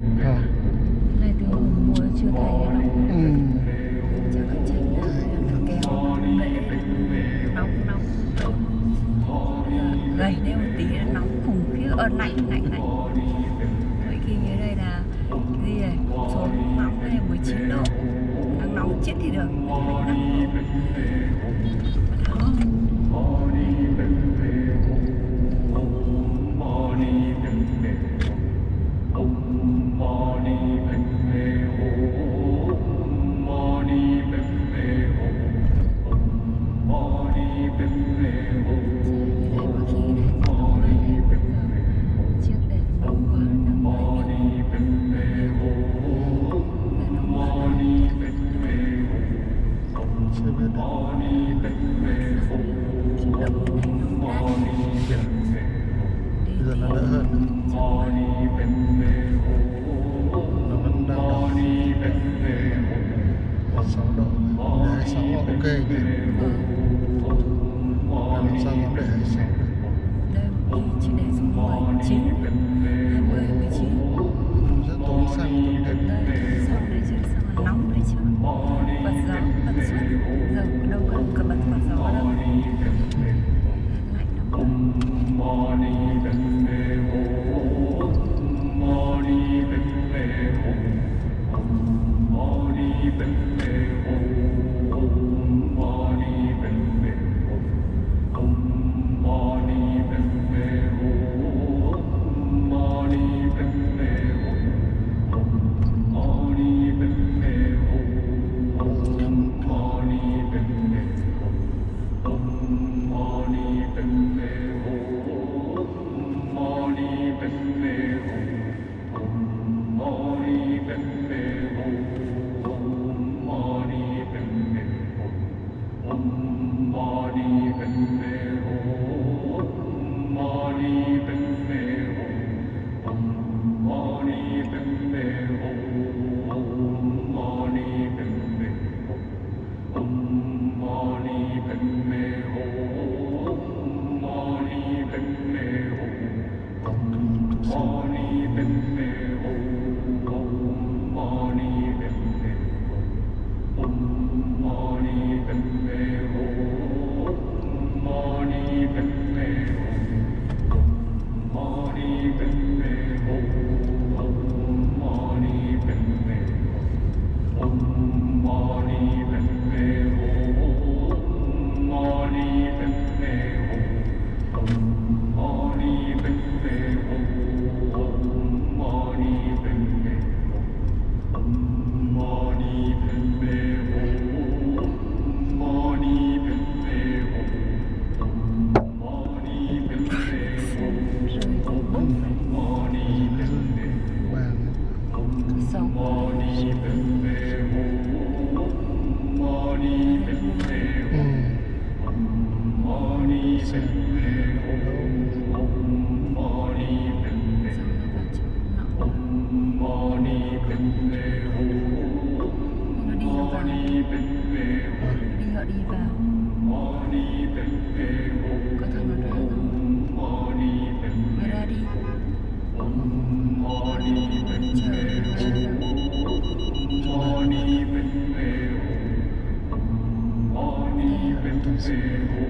Ờ. Này từ hồi mùa chưa thấy đâu. Chắc là tránh là kéo nóng nóng gầy lên một tí là nóng khủng khiếp, lạnh lạnh lạnh. Vậy khi ở đây là cái gì này xuống nóng này 19 độ, nắng nóng chết thì được, lạnh lắm. Bây giờ nó đỡ hơn. Nó vẫn đang đỏ 6 độ. Để 26 ok nhỉ. Làm sao dám để 26 được. Đây chỉ để xuống 19, 20, 19. Rất tốn xăng tốn điện. Đây, xong đấy chứ, xong là nóng đấy chứ. Bật gió, bật suốt. Giờ đâu cần bật quạt gió đâu. Lạnh lắm. Đi vào có thằng nó ra không? Mày ra đi. Chờ